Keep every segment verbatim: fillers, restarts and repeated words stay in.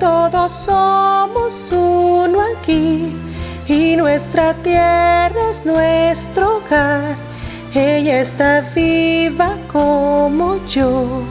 todos somos uno aquí y nuestra tierra es nuestro hogar. Ella está viva como yo.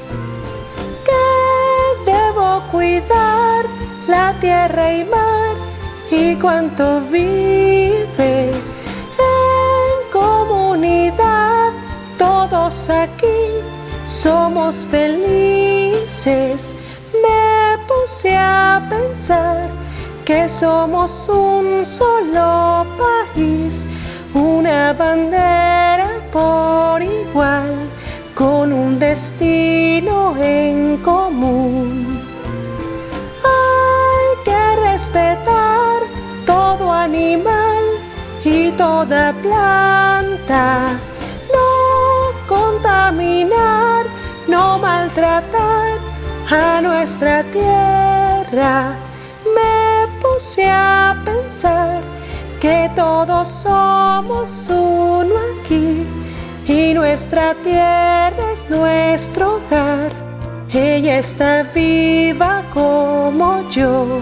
Que debo cuidar la tierra y mar y cuanto vive en comunidad. Todos aquí somos felices. Me puse a pensar que somos un solo país, una bandera por igual, con un destino en común. Hay que respetar todo animal y toda planta, no contaminar, no maltratar a nuestra tierra. Me puse a pensar que todos somos uno aquí y nuestra tierra es nuestro hogar. Ella está viva como yo.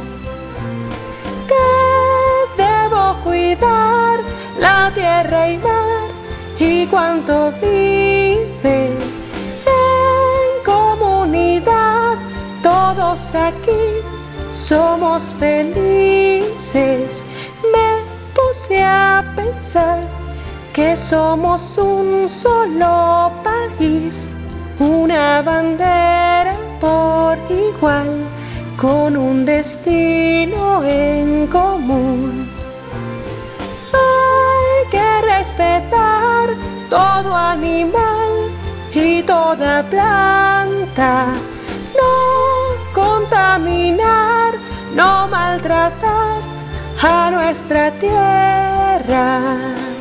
Que debo cuidar la tierra y mar y cuanto vive en comunidad. Todos aquí somos felices. Me puse a pensar que somos un solo país, una bandera por igual, con un destino en común. Hay que respetar todo animal y toda planta, no contaminar, no maltratar a nuestra tierra.